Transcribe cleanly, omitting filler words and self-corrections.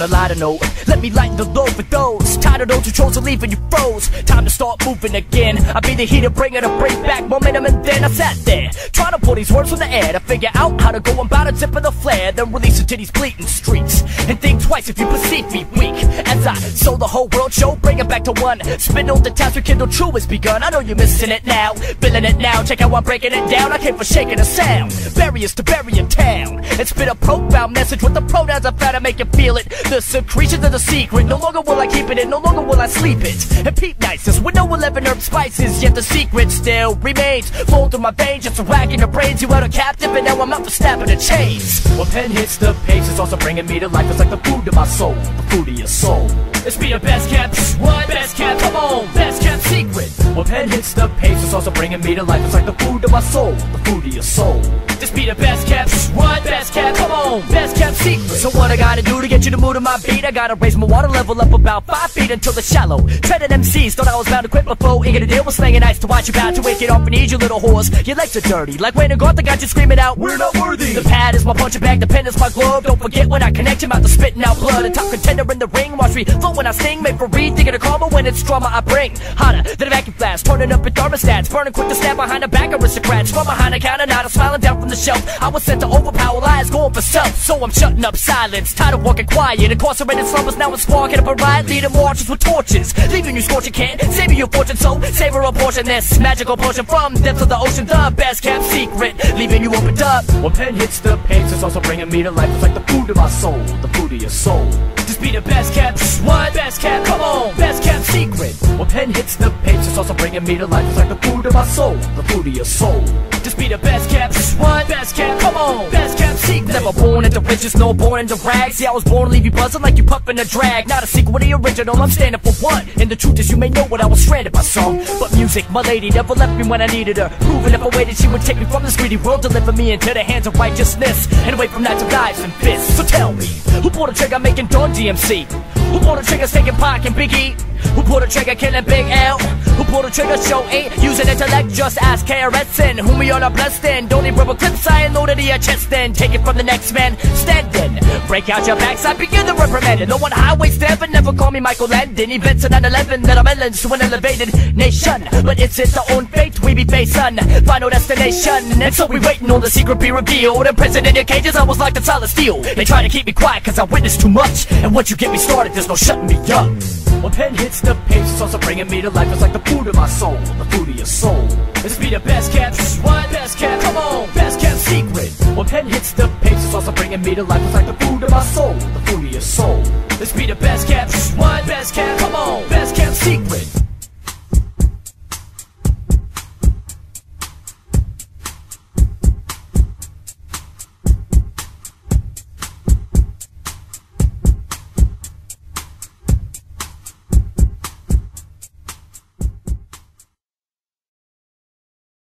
a lighter note, let me lighten the load for those tired of those who chose to leave and you froze. Time to start moving again. I be the heater bringer to bring back momentum, and then I sat there trying to pull these words from the air to figure out how to go about a tip of the flare, then release it to these bleeding streets and think twice if you perceive me weak. As I sold the whole world show, bring it back to one. Spin on the task, rekindle true has begun. I know you're missing it now, feeling it now. Check how I'm breaking it down. I came for shaking the sound, barriers to bury in town, and spit a profound message with the pronouns I found to make you feel it. The secretions of the secret, no longer will I keep it in, no longer will I sleep it. And peep niceness with no 11 herb spices, yet the secret still remains. Flow through my veins, just racking the brains. You held a captive, and now I'm out for snapping the chains. When pen hits the page, it's also bringing me to life. It's like the food to my soul, the food of your soul. It's be the best kept, what? Best kept, come on, best kept secret. When pen hits the page, it's also bringing me to life. It's like the food of my soul, the food of your soul. Just be the best kept, what? Best kept, come on, best kept secret. So what I gotta do to get you to move to my beat? I gotta raise my water level up about 5 feet until it's shallow. Treading MCs, thought I was bound to quit before. Ain't gonna deal with slanging ice to watch you bound to wake it off and eat you little whores. Your legs are dirty, like Wayne and Garth, I got you screaming out, we're not worthy. The pad is my punching bag, the pen is my glove. Don't forget when I connect you, mouth to spitting out blood. A top contender in the ring, watch me flow when I sting. Made for read, thinking of karma when it's trauma I bring. Hotter than a vacuum blast, turning up in thermostats, burning quick to snap behind the back aristocrats. From behind the counter, now I'm smiling down from the shelf. I was sent to overpower lies, going for self. So I'm shutting up silence, tired of walking quiet. Incarcerated slumbers, now it's sparking up a riot, leading marches with torches, leaving you scorching can't save you your fortune. So savor a portion, this magical potion from depths of the ocean, the best kept secret, leaving you opened up. When pen hits the page, it's also bringing me to life. It's like the food of my soul, the food of your soul. Just be the best kept, what? Best kept, come on, best kept secret. When pen hits the page, it's also bringing me to life. It's like the food of my soul, the food of your soul. Just be the best kept, what? Best kept, come on, best kept secret. Never born into riches, no born into rags. See, I was born to leave you buzzing like you puffing a drag. Not a sequel to the original, I'm standing for one. And the truth is you may know what I was stranded by song, but music, my lady, never left me when I needed her. Proving if I waited she would take me from this greedy world, deliver me into the hands of righteousness, and away from knives and knives and fists. So tell me, who pulled the trigger making Dawn DMC? Who pulled the trigger taking Pac and Big E? Who pulled the trigger killing Big L? Who pulled the trigger show 8 using intellect? Just ask KRS-N, whom we all are blessed in. Don't need rubber clips, I ain't loaded to your chest then. Take it from the next man, standing. Break out your backside, begin the reprimanding. No one highway stamping, never call me Michael Landon. Events in 9/11 that I'm melons to an elevated nation. But it's our own fate, we be facing final destination. And so we waiting on the secret be revealed. Imprisoned in your cages, I was locked in solid steel. They try to keep me quiet cause I witnessed too much. And once you get me started, there's no shutting me up. When pen hits the page, it's also bringing me to life. It's like the food of my soul, the food of your soul. It's be the best kept, what? Best kept, come on, best kept secret. When pen hits the page, it's also bringing me to life. It's like the food of my